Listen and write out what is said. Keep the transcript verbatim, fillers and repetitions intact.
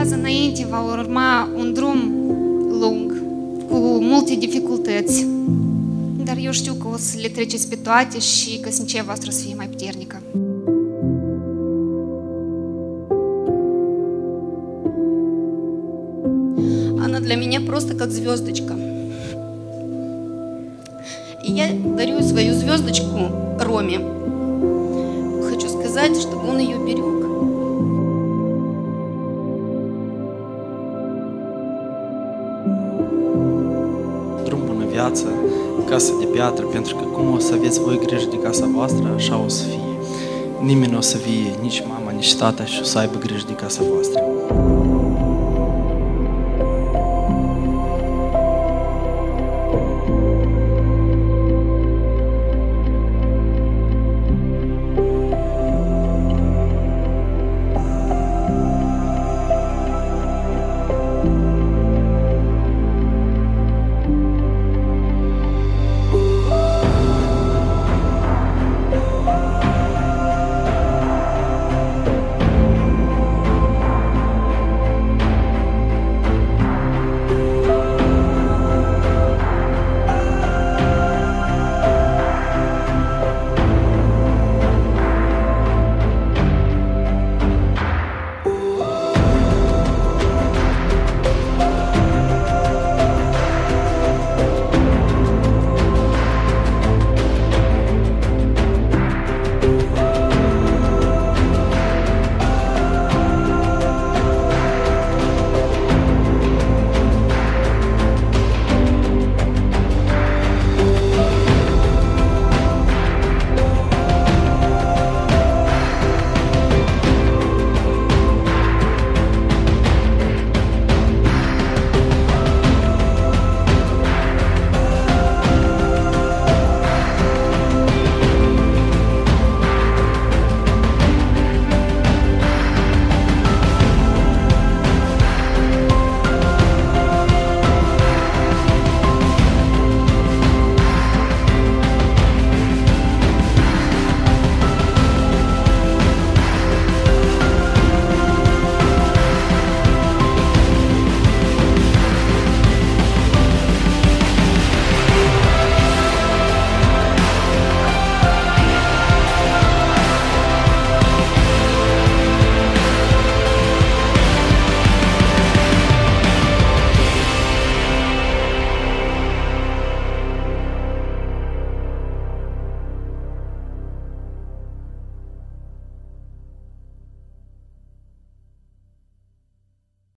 urmează înainte, va urma un drum lung, cu multe dificultăți. Dar eu știu că o să le treceți pe toate și căsnicia voastră o să fie mai puternică. Она для меня просто как звездочка. И я дарю свою звездочку Роме. Хочу сказать, чтобы он ее берег. Drum bună viață, casă de piatră, pentru că cum o să aveți voi grijă de casa voastră, așa o să fie. Nimeni nu o să vie, nici mama, nici tata și o să aibă grijă de casa voastră.